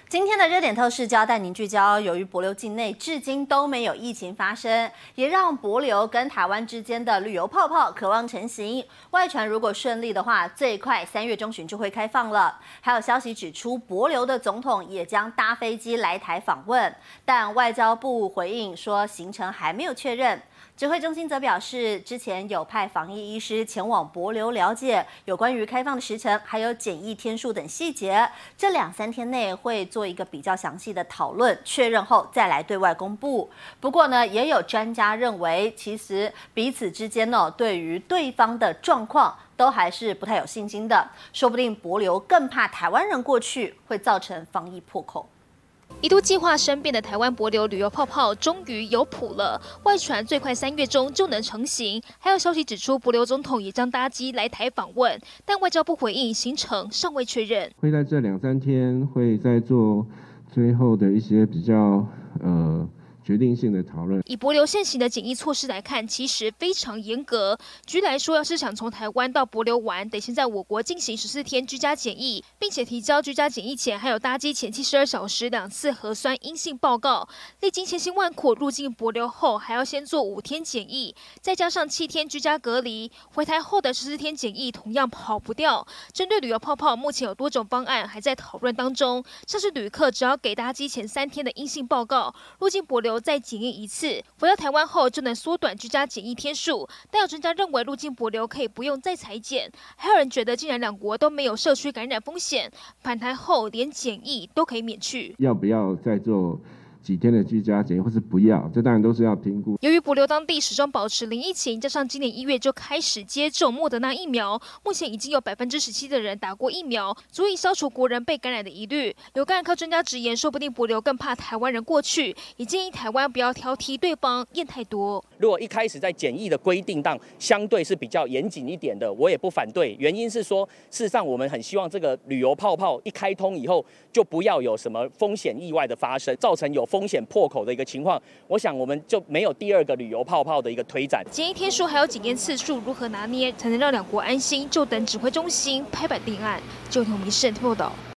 今天的热点透视就要带您聚焦，由于帛琉境内至今都没有疫情发生，也让帛琉跟台湾之间的旅游泡泡渴望成型。外传如果顺利的话，最快3月中旬就会开放了。还有消息指出，帛琉的总统也将搭飞机来台访问，但外交部回应说行程还没有确认。指挥中心则表示，之前有派防疫医师前往帛琉了解有关于开放的时程，还有检疫天数等细节。这2-3天内会做一个比较详细的讨论，确认后再来对外公布。不过呢，也有专家认为，其实彼此之间对于对方的状况都还是不太有信心的，说不定帛琉更怕台湾人过去会造成防疫破口。 一度计划生变的台湾帛琉旅游泡泡终于有谱了，外传最快3月中就能成型。还有消息指出，帛琉总统也将搭机来台访问，但外交部回应行程尚未确认。 会在这2-3天会再做最后的一些比较决定性的讨论。 以帛琉现行的检疫措施来看，其实非常严格。举例来说，要是想从台湾到帛琉玩，得先在我国进行14天居家检疫，并且提交居家检疫前还有搭机前72小时2次核酸阴性报告。历经千辛万苦入境帛琉后，还要先做5天检疫，再加上7天居家隔离。回台后的14天检疫同样跑不掉。针对旅游泡泡，目前有多种方案还在讨论当中，像是旅客只要给搭机前3天的阴性报告，入境帛琉再检疫1次，回到台湾后就能缩短居家检疫天数。但有专家认为入境帛琉可以不用再采检，还有人觉得既然2国都没有社区感染风险，返台后连检疫都可以免去。 要不要再做几天的居家检疫，或是不要，这当然都是要评估。 由于帛琉当地始终保持零疫情，加上今年1月就开始接种莫德纳疫苗，目前已经有17%的人打过疫苗，足以消除国人被感染的疑虑。有感染科专家直言，说不定帛琉更怕台湾人过去，也建议台湾不要挑剔对方验太多。 如果一开始在检疫的规定上相对是比较严谨一点的，我也不反对。原因是说，事实上我们很希望这个旅游泡泡一开通以后，就不要有什么风险意外的发生，造成有风险破口的一个情况。我想我们就没有第2个旅游泡泡的一个推展。 检疫天数还有检验次数如何拿捏，才能让2国安心，就等指挥中心拍板定案。9天民视报道。